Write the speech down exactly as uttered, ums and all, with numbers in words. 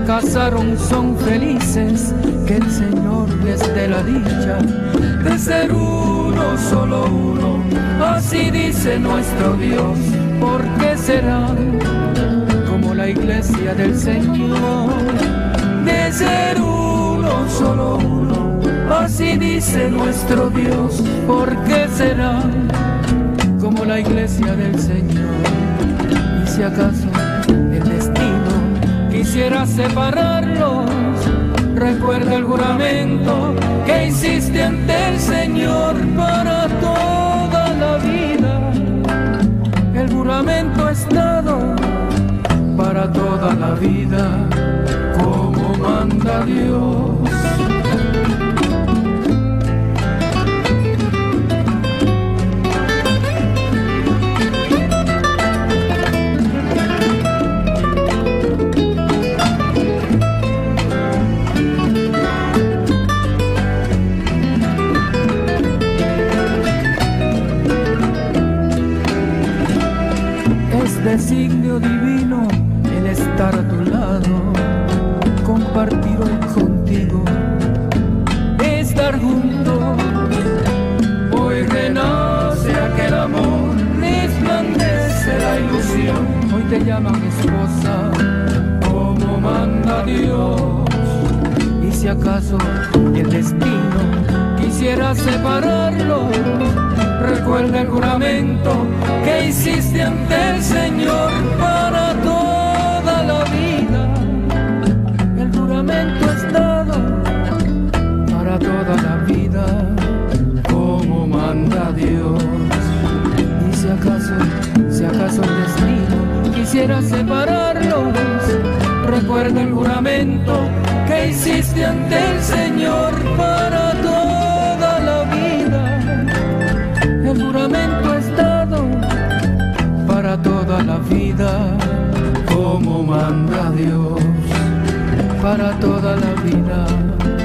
casaron son felices, que el Señor les dé la dicha de ser uno, solo uno, así dice nuestro Dios. ¿Por qué serán como la iglesia del Señor? De ser uno, solo uno, así dice nuestro Dios. ¿Por qué serán como la iglesia del Señor? Y si acaso el destino quisiera separarlos, recuerda el juramento que hiciste ante el Señor para toda la vida. El juramento es dado para toda la vida, como manda Dios. Designio divino el estar a tu lado, compartir hoy contigo, estar juntos. Hoy renace aquel amor, resplandece la ilusión. Hoy te llaman esposa, como manda Dios. Y si acaso el destino quisiera separarlos, recuerda el juramento que hiciste ante el Señor para toda la vida. El juramento es dado para toda la vida, como manda Dios. Y si acaso, si acaso el destino quisiera separarlos, recuerda el juramento que hiciste ante el Señor para toda la vida. El juramento es dado para toda la vida, como manda Dios, para toda la vida.